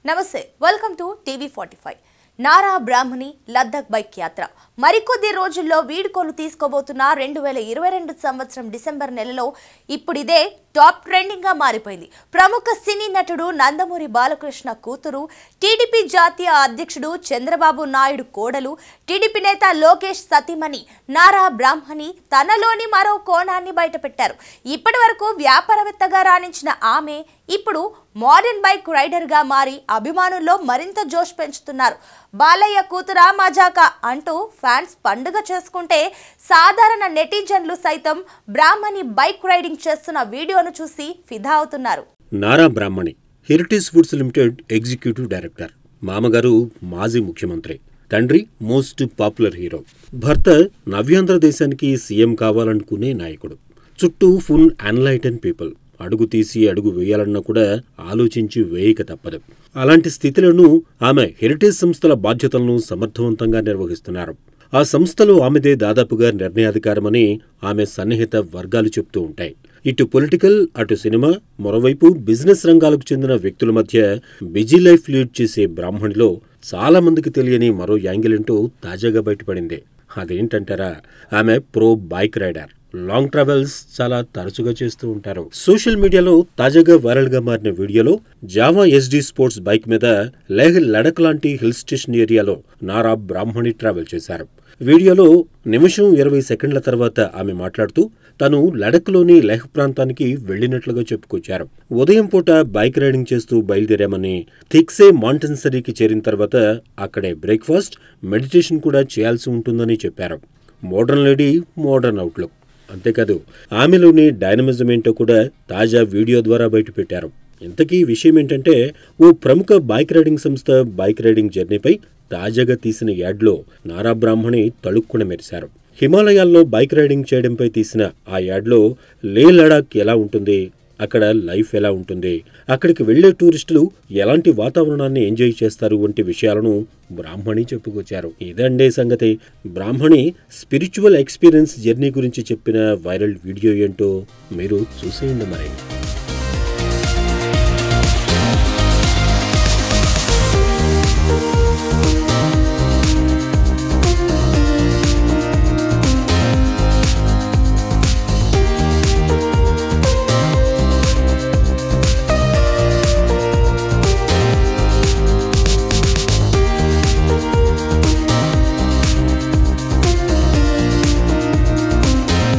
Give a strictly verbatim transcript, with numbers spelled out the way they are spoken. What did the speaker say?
నమస్తే welcome to TV forty five. Nara Brahmani Ladakh bike యాత్ర మరికొద్ది రోజుల్లో వీడ్కోలు తీసుకోబోతున్న రెండు వేల ఇరవై రెండు సంవత్సరం డిసెంబర్ నెలలో ఇప్పుడు ఇదే టాప్ ట్రెండింగ్ గా మారిపోయింది. ప్రముఖ సినీ నటుడు నందమూరి బాలకృష్ణ కూతురు, టీడీపీ జాతీయ అధ్యక్షుడు చంద్రబాబు నాయుడు కోడలు, టీడీపీ నేత లోకేష్ సతీమణి నారా బ్రాహ్మణి తనలోని మరో కోణాన్ని బయటపెట్టారు. ఇప్పటి వరకు వ్యాపారవేత్తగా రాణించిన ఆమె ఇప్పుడు మోడర్న్ బైక్ రైడర్ గా మారి అభిమానుల్లో మరింత జోష్ పెంచుతున్నారు. బాలయ్య కూతురా మజాకా అంటూ ఫ్యాన్స్ పండుగ చేసుకుంటే సాధారణ నెటిజన్లు సైతం బ్రాహ్మణి బైక్ రైడింగ్ చేస్తున్న వీడియోను చూసి ఫిదా అవుతున్నారు. Nara Brahmani heritage foods limited executive director, మామగారు మాజీ ముఖ్యమంత్రి, తండ్రి మోస్ట్ పాపులర్ హీరో, భర్త నవ్యాంధ్ర దేశానికి సీఎం కావాలనుకునే నాయకుడు, చుట్టూ ఫుల్ ఎన్లైటెన్ పీపుల్. అడుగు తీసి అడుగు వేయాలన్నా కూడా ఆలోచించి వేయక తప్పదు. అలాంటి స్థితిలోనూ ఆమె హెరిటేజ్ సంస్థల బాధ్యతలను సమర్థవంతంగా నిర్వహిస్తున్నారు. ఆ సంస్థలో ఆమెదే దాదాపుగా నిర్ణయాధికారమని ఆమె సన్నిహిత వర్గాలు చెప్తూ ఉంటాయి. ఇటు పొలిటికల్, అటు సినిమా, మరోవైపు బిజినెస్ రంగాలకు చెందిన వ్యక్తుల మధ్య బిజీ లైఫ్ లీడ్ చేసే బ్రాహ్మణిలో చాలా మందికి తెలియని మరో యాంగిల్ ఏంటో తాజాగా బయటపడింది. అదేంటంటారా, ఆమె pro bike rider. Long travels చాలా తరచుగా చేస్తూ ఉంటారు. సోషల్ మీడియాలో తాజాగా వైరల్ గా మారిన వీడియోలో జావా ఎస్డీ స్పోర్ట్స్ బైక్ మీద లేహ్ లడక్ లాంటి హిల్ స్టేషన్ ఏరియాలో నారా బ్రాహ్మణి ట్రావెల్ చేశారు. వీడియోలో నిమిషం ఇరవై సెకండ్ల తర్వాత ఆమె మాట్లాడుతూ తను లడఖ్లోని లేహ్ ప్రాంతానికి వెళ్లినట్లుగా చెప్పుకొచ్చారు. ఉదయం పూట బైక్ రైడింగ్ చేస్తూ బయలుదేరామని, థిక్సే మాంటెన్సరీకి చేరిన తర్వాత అక్కడే బ్రేక్ఫాస్ట్, మెడిటేషన్ కూడా చేయాల్సి ఉంటుందని చెప్పారు. Modern lady, modern outlook. అంతేకాదు ఆమెలోని డైనమిజం ఏంటో కూడా తాజా వీడియో ద్వారా బయటపెట్టారు. ఇంతకీ విషయం ఏంటంటే, ఓ ప్రముఖ బైక్ రైడింగ్ సంస్థ బైక్ రైడింగ్ జర్నీపై తాజాగా తీసిన యాడ్లో నారా బ్రాహ్మణి తళుక్కున మెరిశారు. హిమాలయాల్లో బైక్ రైడింగ్ చేయడంపై తీసిన ఆ యాడ్లో లే లడాక్ ఎలా ఉంటుంది, అక్కడ లైఫ్ ఎలా ఉంటుంది, అక్కడికి వెళ్లే టూరిస్టులు ఎలాంటి వాతావరణాన్ని ఎంజాయ్ చేస్తారు వంటి విషయాలను బ్రాహ్మణి చెప్పుకొచ్చారు. ఇదండే సంగతి. బ్రాహ్మణి స్పిరిచువల్ ఎక్స్పీరియన్స్ జర్నీ గురించి చెప్పిన వైరల్ వీడియో ఏంటో మీరు చూసేయండి మరి.